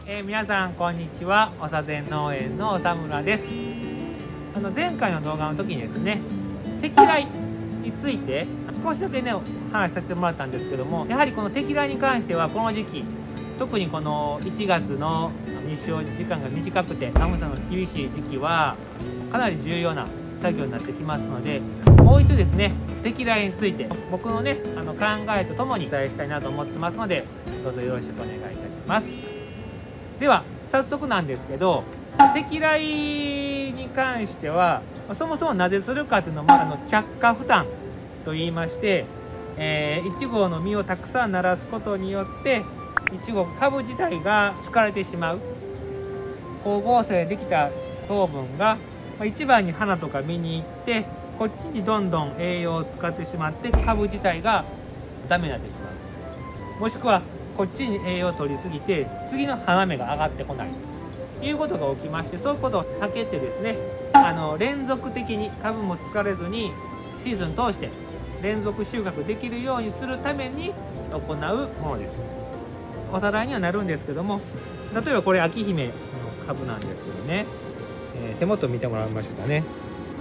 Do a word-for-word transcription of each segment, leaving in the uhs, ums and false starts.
えー、皆さんこんにちは。おさぜん農園の長村です。あの前回の動画の時にですね、適来について少しだけねお話しさせてもらったんですけども、やはりこの適来に関してはこの時期、特にこのいちがつの日照時間が短くて寒さの厳しい時期はかなり重要な作業になってきますので、もう一度ですね適来について僕のねあの考えとともにお伝えしたいなと思ってますので、どうぞよろしくお願いいたします。では早速なんですけど、適来に関してはそもそもなぜするかというのは、あの着火負担といいまして、えー、いちごの実をたくさんならすことによっていちご株自体が疲れてしまう。光合成できた糖分が一番に花とか実に行って、こっちにどんどん栄養を使ってしまって株自体がダメになってしまう。もしくはこっちに栄養を取りすぎて次の花芽が上がってこないということが起きまして、そういうことを避けてですね、あの連続的に株も疲れずにシーズン通して連続収穫できるようにするために行うものです。おさらいにはなるんですけども、例えばこれ秋姫の株なんですけどね、えー、手元見てもらいましょうかね。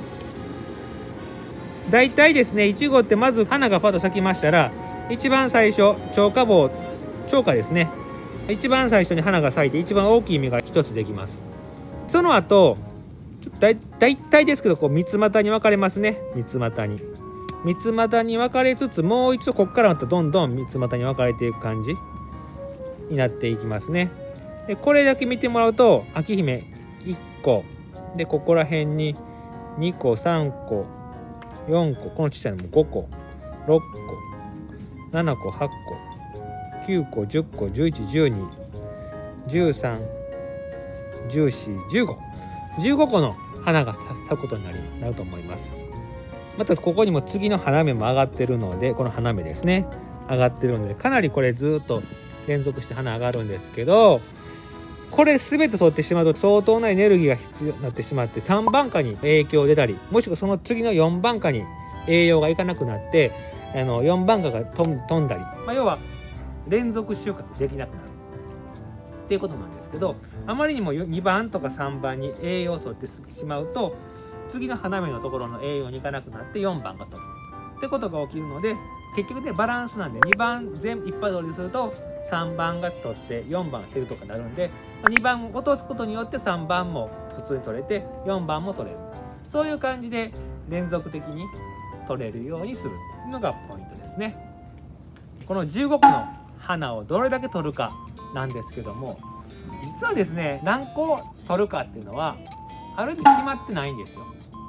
だいたいですね、いちごってまず花がパッと咲きましたら、一番最初超過棒超過ですね、一番最初に花が咲いて一番大きい実がひとつできます。その後だいだいたいですけどこう三つ股に分かれますね。三つ股に三つ股に分かれつつ、もう一度ここからまたどんどん三つ股に分かれていく感じになっていきますね。でこれだけ見てもらうと、秋姫いっこで、ここら辺ににこさんこよんこ、このちっちゃいのもごころっこななこはっこきゅうこじゅっこじゅういちじゅうにじゅうさんじゅうよんじゅうごじゅうごこの花が咲くことになりなると思います。またここにも次の花芽も上がってるので、この花芽ですね上がってるので、かなりこれずっと連続して花上がるんですけど、これ全て取ってしまうと相当なエネルギーが必要になってしまって、さんばんかに影響出たり、もしくはその次のよんばんかに栄養がいかなくなって、あのよんばんかが飛んだり、まあ、要は連続収穫できなくなるっていうことなんですけど、あまりにもにばんとかさんばんに栄養を取ってしまうと、次の花芽のところの栄養にいかなくなってよんばんが飛ぶってことが起きるので、結局ねバランスなんで、にばん全部いっぱい取りするとさんばんが取ってよんばんが減るとかなるんで、にばん落とすことによってさんばんも普通に取れてよんばんも取れる、そういう感じで連続的に取れるようにするのがポイントですね。このじゅうごこの花をどれだけ取るかなんですけども、実はですね何個取るかっていうのはある意味決まってないんですよ。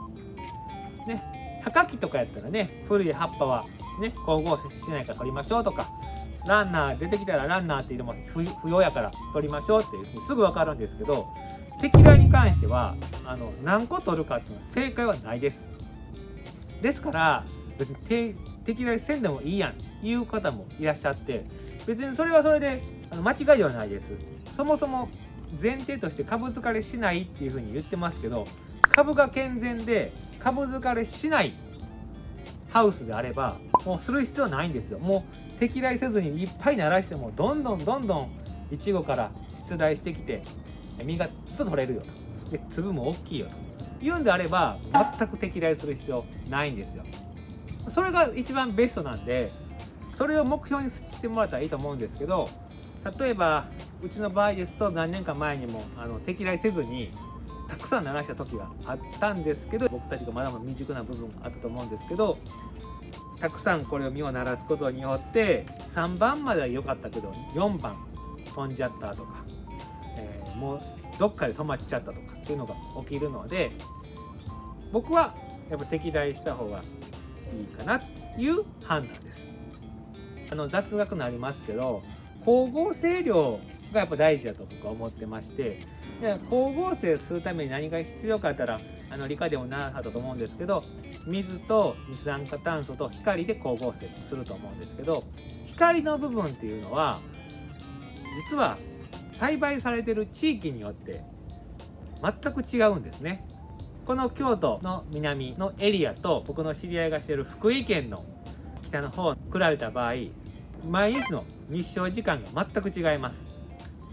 ね、葉かきとかやったらね、古い葉っぱはね光合成しないから取りましょうとか、ランナー出てきたらランナーっていうのも不要やから取りましょうっていうふうにすぐ分かるんですけど、適来に関してはあの何個取るかっていうのは正解はないです。ですから別に適来せんでもいいやんっていう方もいらっしゃって、別にそれはそれであの間違いではないです。そもそも前提として株疲れしないっていうふうに言ってますけど、株が健全で株疲れしないハウスであればもうする必要はないんですよ。もう適来せずにいっぱいならしてもどんどんどんどんいちごから出題してきて実がちょっと取れるよと、で粒も大きいよというんであれば全く適来する必要ないんですよ。それが一番ベストなんで、それを目標にしてもらったらいいと思うんですけど、例えばうちの場合ですと何年か前にもあの適来せずにたくさん鳴らした時があったんですけど、僕たちがまだまだ未熟な部分があったと思うんですけど、たくさんこれを実をならすことによってさんばんまでは良かったけどよんばん飛んじゃったとか、えー、もうどっかで止まっちゃったとかっていうのが起きるので、僕はやっぱ適来した方がいいかなっていう判断です。あの雑学になりますけど、光合成量がやっぱ大事だと僕は思ってまして、で光合成するために何が必要かって言ったら、あの理科でも習ったと思うんですけど、水と二酸化炭素と光で光合成すると思うんですけど、光の部分っていうのは実は栽培されてる地域によって全く違うんですね。この京都の南のエリアと僕の知り合いがしている福井県の北の方を比べた場合、毎日の日照時間が全く違います。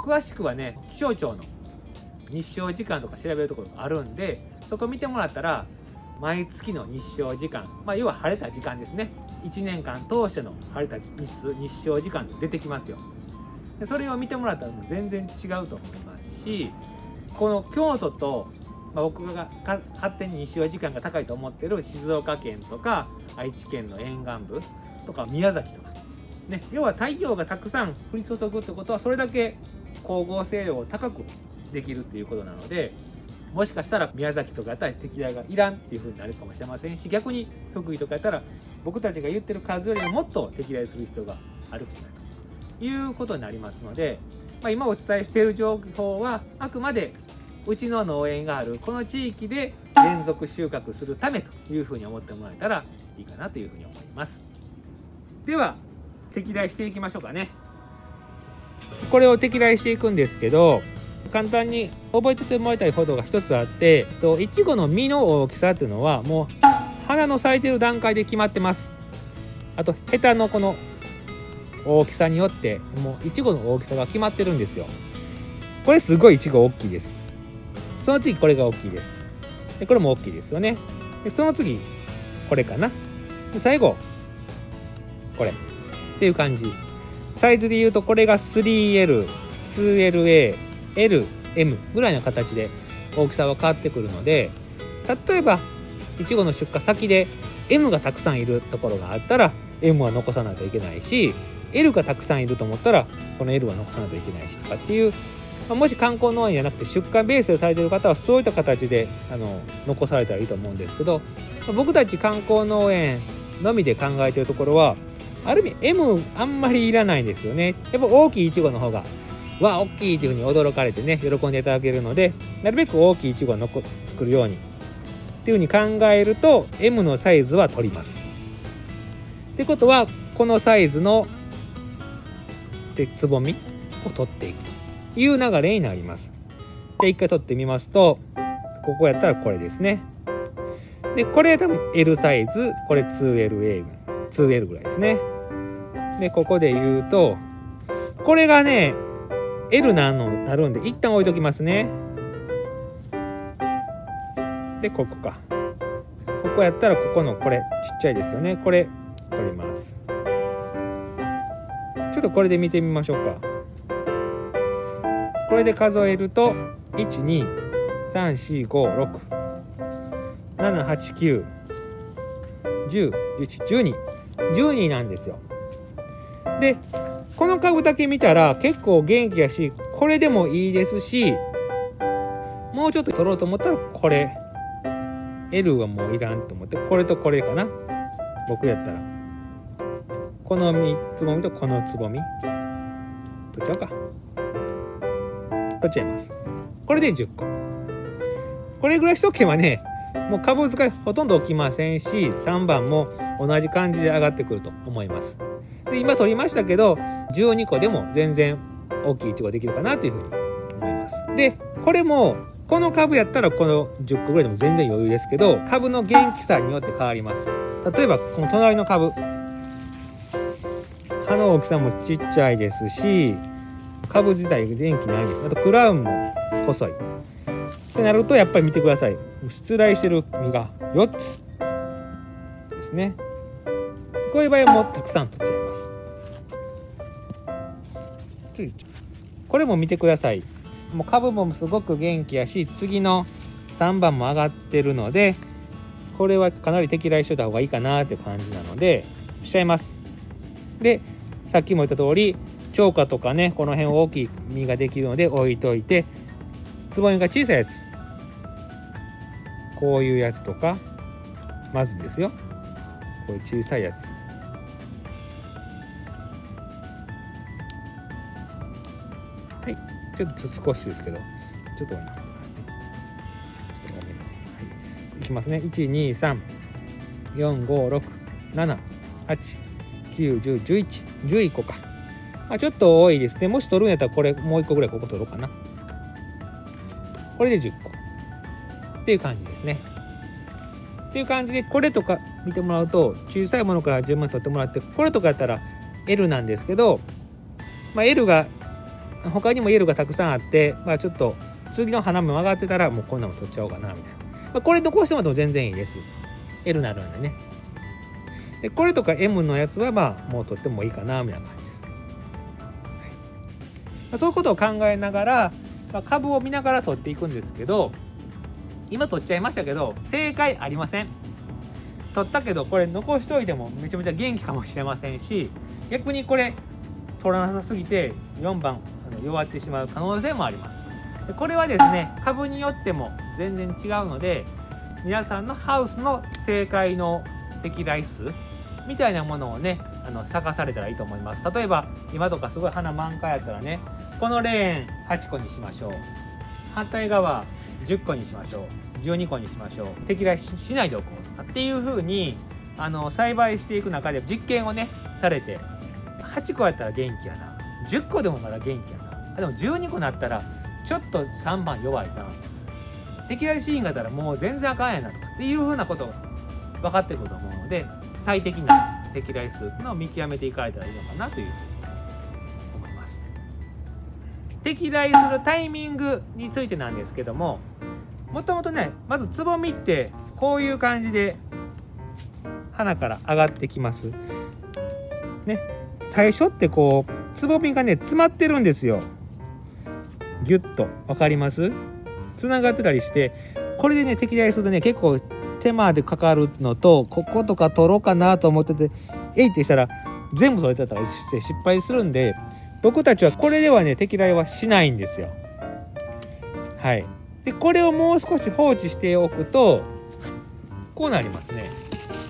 詳しくはね気象庁の日照時間とか調べるところがあるんで、そこ見てもらったら毎月の日照時間、まあ、要は晴れた時間ですね、いちねんかん通しての晴れた日数日照時間出てきますよ。でそれを見てもらったら全然違うと思いますし、この京都と、まあ、僕が勝手に日照時間が高いと思ってる静岡県とか愛知県の沿岸部とか宮崎とか、ね、要は太陽がたくさん降り注ぐってことはそれだけ光合成量を高くできるっていうことなので、もしかしたら宮崎とかやったら適材がいらんっていう風になるかもしれませんし、逆に福井とかやったら僕たちが言ってる数よりももっと適材する必要があるということになりますので、まあ、今お伝えしている情報はあくまでうちの農園があるこの地域で連続収穫するためというふうに思ってもらえたらいいかなというふうに思います。では適材していきましょうかね。これを適材していくんですけど、簡単に覚えててもらいたいことが一つあって、いちごの実の大きさっていうのはもう花の咲いてる段階で決まってます。あとヘタのこの大きさによってもういちごの大きさが決まってるんですよ。これすごいいちご大きいです。その次これが大きいです。でこれも大きいですよね。でその次これかな。で最後これっていう感じ。サイズで言うとこれが スリーエル、ツーエルエー、エル、エム ぐらいの形で大きさは変わってくるので、例えばいちごの出荷先で エム がたくさんいるところがあったら エム は残さないといけないし、 エル がたくさんいると思ったらこの エル は残さないといけないしとかっていう、まあ、もし観光農園じゃなくて出荷ベースでされている方はそういった形であの残されたらいいと思うんですけど、まあ、僕たち観光農園のみで考えているところはある意味 エム あんまりいらないんですよね。やっぱ大きいいちごの方がわあ大きいというふうに驚かれてね喜んでいただけるので、なるべく大きいいちごを作るようにっていうふうに考えると エム のサイズは取ります。ってことはこのサイズのでつぼみを取っていくという流れになります。じゃあ一回取ってみますと、ここやったらこれですね。でこれ多分 エル サイズ、これ ツーエルエー、ツーエル ぐらいですね。でここで言うとこれがね エル なのなるんで一旦置いときますね。でここか、ここやったらここのこれちっちゃいですよね。これ取ります。ちょっとこれで見てみましょうか。これで数えるといち、に、さん、よん、ご、ろく、なな、はち、きゅう、じゅう、じゅういち、じゅうに、じゅうになんですよ。でこの株だけ見たら結構元気やし、これでもいいですし、もうちょっと取ろうと思ったらこれ エル はもういらんと思って、これとこれかな。僕やったらこのつぼみとこのつぼみ取っちゃうか、取っちゃいます。これでじゅっこ。これぐらいしとけばね、もう株使いほとんど起きませんし、さんばんも同じ感じで上がってくると思います。で今取りましたけどじゅうにこでも全然大きいいちごできるかなというふうに思います。でこれもこの株やったらこのじゅっこぐらいでも全然余裕ですけど、株の元気さによって変わります。例えばこの隣の株、葉の大きさもちっちゃいですし、株自体元気ないです。あとクラウンも細いってなると、やっぱり見てください、出来してる実がよっつですね。こういう場合はもうたくさん取っちゃいます。次これも見てください。もう株もすごく元気やし、次のさんばんも上がってるので、これはかなり適材しといた方がいいかなっていう感じなのでしちゃいます。でさっきも言った通り超過とかね、この辺大きい実ができるので置いといて、つぼみが小さいやつ、こういうやつとかまずですよ、こういう小さいやつ、はい、ちょっと少しですけどちょっと多めに、はい、いきますね。いち、に、さん、よん、ご、ろく、なな、はち、きゅう、じゅう、じゅういち、じゅういっこか、まあ、ちょっと多いですね。もし取るんやったらこれもういっこぐらいここ取ろうかな。これでじゅっこっていう感じですね。っていう感じで、これとか見てもらうと小さいものから順番に取ってもらって、これとかやったら エル なんですけど、まあ、エル が他にもイエローがたくさんあって、まあ、ちょっと次の花も上がってたらもうこんなの取っちゃおうかなみたいな、まあ、これ残してもらっても全然いいです。 エル になるんでね。でこれとか エム のやつはまあもう取ってもいいかなみたいな感じです。はい、まあ、そういうことを考えながら、まあ、株を見ながら取っていくんですけど、今取っちゃいましたけど正解ありません。取ったけどこれ残しといてもめちゃめちゃ元気かもしれませんし、逆にこれ取らなさすぎてよんばんあの弱ってしまう可能性もあります。でこれはですね、株によっても全然違うので、皆さんのハウスの正解の適来数みたいなものをね、あの探されたらいいと思います。例えば今とかすごい花満開やったらね、このレーンはちこにしましょう、反対側じゅっこにしましょう、じゅうにこにしましょう、適来 し, しないでおこうとかっていう風にあの栽培していく中で実験をねされて、はちこやったら元気やな、じゅっこでもまだ元気やな、でもじゅうにこになったらちょっとさんばん弱いな、適来シーンがあったらもう全然あかんやなとかっていう風なこと分かってくると思うので、最適な適来数のを見極めていかれたらいいのかなというふうに思います。適来するタイミングについてなんですけども、もともとね、まずつぼみってこういう感じで花から上がってきますね。最初ってこうつぼみがね詰まってるんですよ。ギュッと分かります？つながってたりして、これでね適来するとね結構手間でかかるのと、こことか取ろうかなと思っててえいってしたら全部取れてたりして失敗するんで、僕たちはこれではね適来はしないんですよ。はい。でこれをもう少し放置しておくとこうなりますね。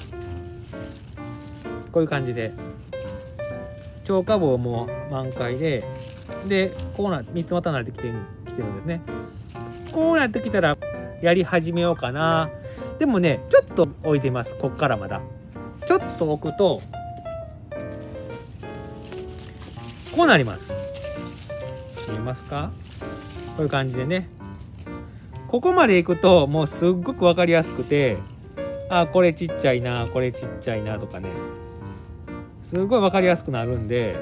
こういう感じで超過棒も満開で、でこうなみっつまたなれてきてきてるんですね。こうなってきたらやり始めようかな。でもねちょっと置いてみます。こっからまだちょっと置くとこうなります。見えますか？こういう感じでね、ここまでいくともうすっごく分かりやすくて、あこれちっちゃいな、これちっちゃいなとかね、すごい分かりやすくなるんで、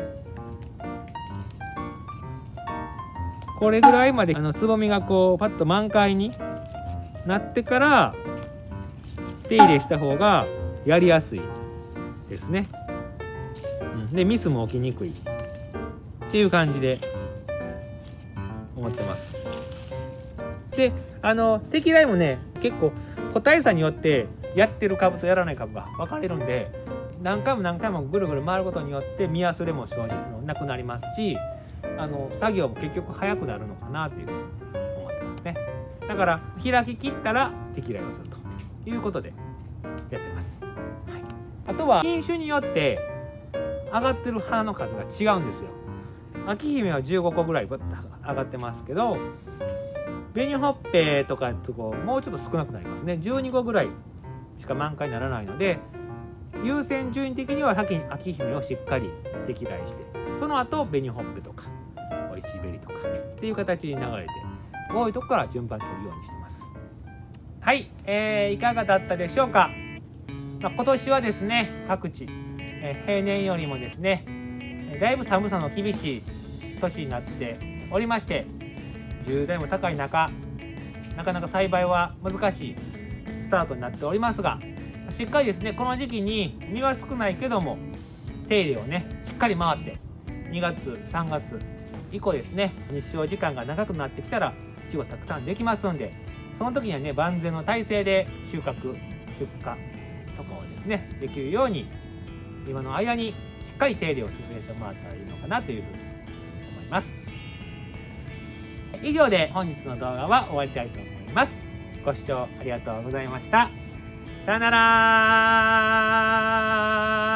これぐらいまであのつぼみがこうパッと満開になってから手入れした方がやりやすいですね。うん、でミスも起きにくいっていう感じで思ってます。であの適来もね結構個体差によってやってる株とやらない株が分かれるんで、何回も何回もぐるぐる回ることによって見忘れも生じなくなりますし、あの作業も結局早くなるのかなというふうに思ってますね。だから開き切ったら適来をするということでやってます。はい、あとは品種によって上がってる花の数が違うんですよ。秋姫はじゅうごこぐらい上がってますけど、紅ほっぺとかとこもうちょっと少なくなりますね。じゅうにこぐらいしか満開にならないので、優先順位的には先に秋姫をしっかり適来して、その後紅ほっぺとかおいしいベリーとかっていう形に流れて、多いとこから順番取るようにしてます。はい、えー、いかがだったでしょうか。まあ、今年はですね各地、えー、平年よりもですねだいぶ寒さの厳しい年になっておりまして、重大も高い中、なかなか栽培は難しいスタートになっておりますが、しっかりですねこの時期に実は少ないけども手入れをねしっかり回って、にがつさんがつ以降ですね日照時間が長くなってきたらいちごたくさんできますんで、その時にはね万全の体制で収穫出荷とかをですねできるように今の間にしっかり手入れを進めてもらったらいいのかなというふうに思います。以上で本日の動画は終わりたいと思います。ご視聴ありがとうございました。さよなら。